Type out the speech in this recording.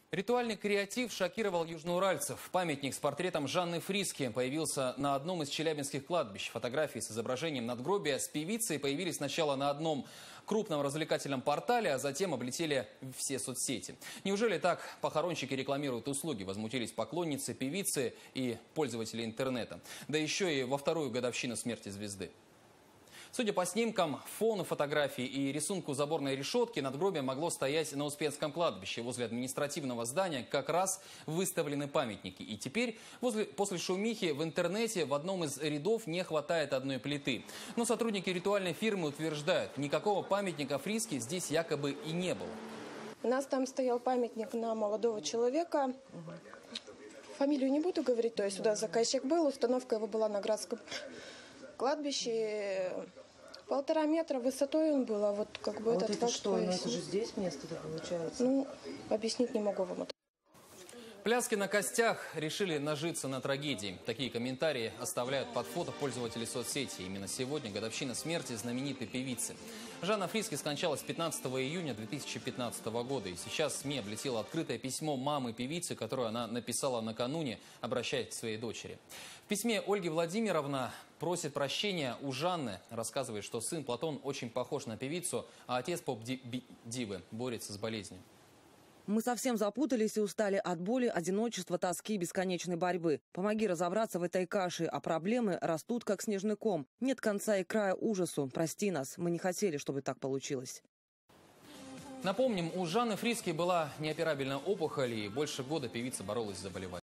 Ритуальный креатив шокировал южноуральцев. Памятник с портретом Жанны Фриске появился на одном из челябинских кладбищ. Фотографии с изображением надгробия с певицей появились сначала на одном крупном развлекательном портале, а затем облетели все соцсети. Неужели так похоронщики рекламируют услуги? Возмутились поклонницы певицы и пользователи интернета. Да еще и во вторую годовщину смерти звезды. Судя по снимкам, фону фотографий и рисунку заборной решетки, надгробие могло стоять на Успенском кладбище. Возле административного здания как раз выставлены памятники. И теперь после шумихи в интернете в одном из рядов не хватает одной плиты. Но сотрудники ритуальной фирмы утверждают, никакого памятника Фриске здесь якобы и не было. У нас там стоял памятник на молодого человека. Фамилию не буду говорить, то есть сюда заказчик был, установка его была на Градском кладбище. 1,5 метра высотой он был, а вот как бы этот это что? Ну, это же здесь место-то получается. Ну, объяснить не могу вам это. Пляски на костях решили нажиться на трагедии. Такие комментарии оставляют под фото пользователи соцсети. Именно сегодня годовщина смерти знаменитой певицы. Жанна Фриске скончалась 15 июня 2015 года. И сейчас СМИ облетело открытое письмо мамы певицы, которое она написала накануне, обращаясь к своей дочери. В письме Ольга Владимировна просит прощения у Жанны. Рассказывает, что сын Платон очень похож на певицу, а отец поп-дивы борется с болезнью. Мы совсем запутались и устали от боли, одиночества, тоски, бесконечной борьбы. Помоги разобраться в этой каше, а проблемы растут, как снежный ком. Нет конца и края ужасу. Прости нас, мы не хотели, чтобы так получилось. Напомним, у Жанны Фриске была неоперабельная опухоль, и больше года певица боролась с заболеванием.